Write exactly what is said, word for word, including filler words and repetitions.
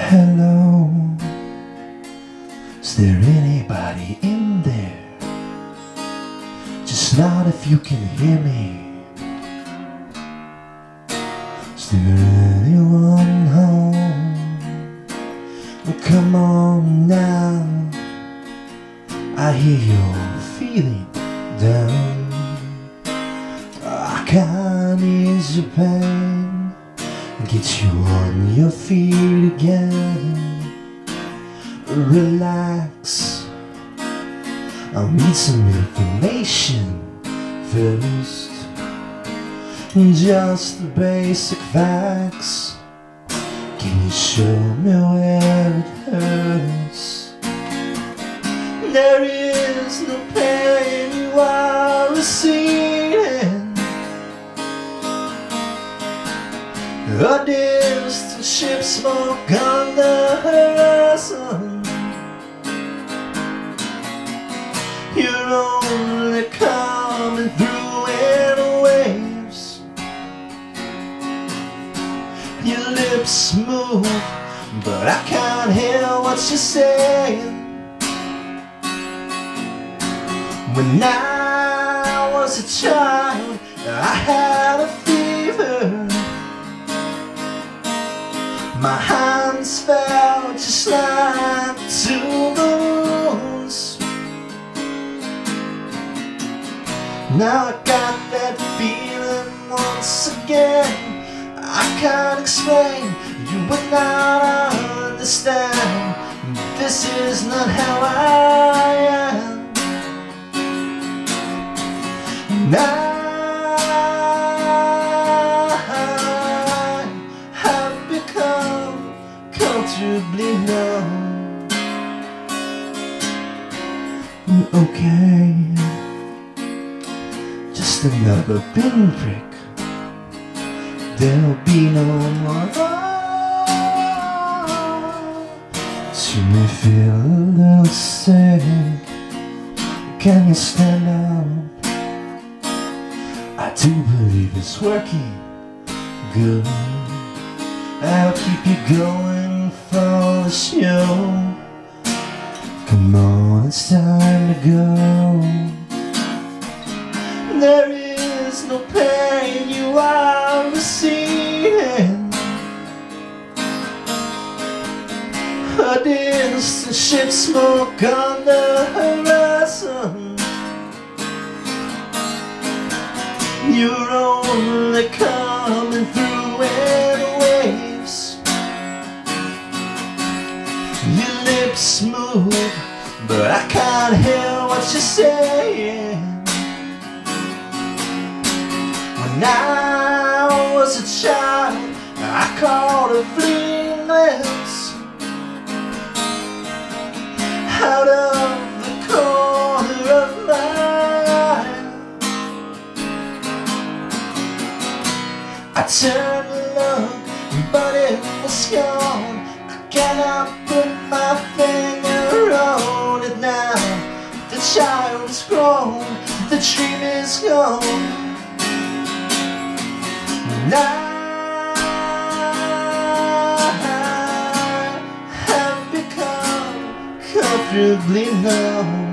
Hello, is there anybody in there? Just nod if you can hear me. Is there anyone home? Well, come on now, I hear you're feeling down. I can't ease your pain, get you on your feet again. Relax, I'll need some information first. Just the basic facts. Can you show me where it hurts? There is no pain you are receiving. A distant ship smoke on the horizon. You're only coming through in waves. Your lips move, but I can't hear what you're saying. When I was a child, I had a fever. My hands felt just like two balloons. Now I got that feeling once again. I can't explain, you would not understand. This is not how I am. And I have become comfortably numb. Okay, just another pinprick. There'll be no more harm. You may feel a little sick. Can you stand up? I do believe it's working good. I'll keep you going for the show. Come on, it's time to go. There is no pain you are receiving. A distant ship smoke on the horizon. You're only coming through in waves. Your lips move, but I can't hear what you're saying. When I was a child, I caught a fleeting glimpse out of the corner of my eye. I turned to look, but it was gone. I cannot put my finger on it now. The child is grown, the dream is gone. And I have become comfortably numb.